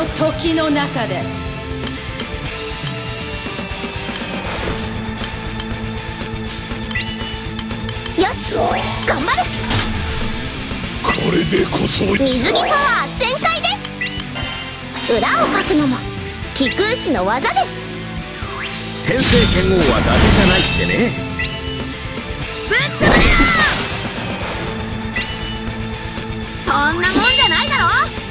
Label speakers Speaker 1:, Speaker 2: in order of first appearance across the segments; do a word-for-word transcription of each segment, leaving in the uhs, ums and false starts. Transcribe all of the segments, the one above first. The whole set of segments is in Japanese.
Speaker 1: の時の中で。
Speaker 2: よし、頑張る。
Speaker 3: これでこそ
Speaker 2: 水着パワー全開です。裏をかくのも貴空士の技です。
Speaker 4: 天聖剣王は伊達じゃないってね。
Speaker 2: ぶっつぶれよ。そんなもんじゃないだろ。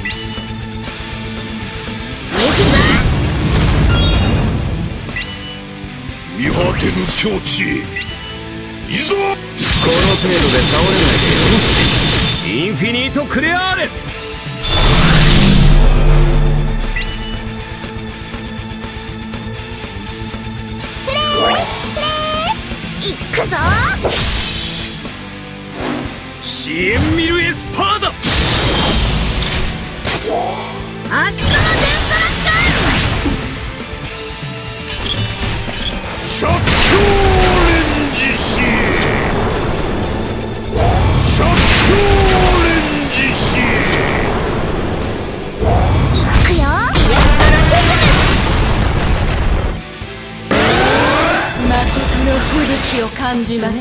Speaker 3: 見果てぬ境地へいざ。
Speaker 4: この程度で倒れないでよ。インフィニートクレアーレ。
Speaker 2: いっくぞ。
Speaker 4: 支援ミルエスパーだ。
Speaker 2: 明日の天空
Speaker 3: シャッキョーレンジシシャッキョーレンジシ
Speaker 2: いくよ。
Speaker 1: 誠の吹雪を感じます。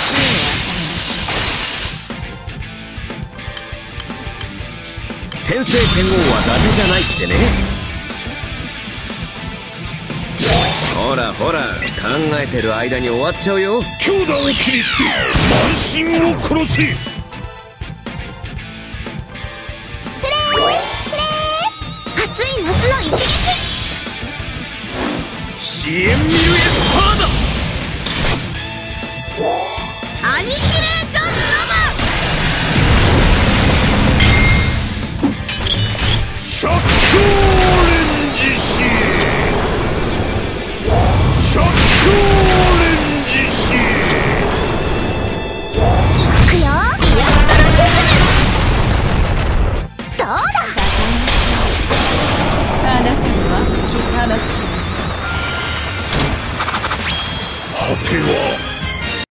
Speaker 4: 天聖剣王は伊達じゃないってね。ほらほら、考えてる間に終わっちゃうよ。
Speaker 3: 強打を切りつけ慢心を殺せ。
Speaker 2: プレープレー。暑い夏の一撃。
Speaker 4: 支援ミルエスパーだ。
Speaker 2: アニヒレーションノ
Speaker 3: シャッキョーレンジシシャッキョーレンジシ
Speaker 2: いくよ。どうだ。
Speaker 1: あなたの熱き魂。
Speaker 3: 果ては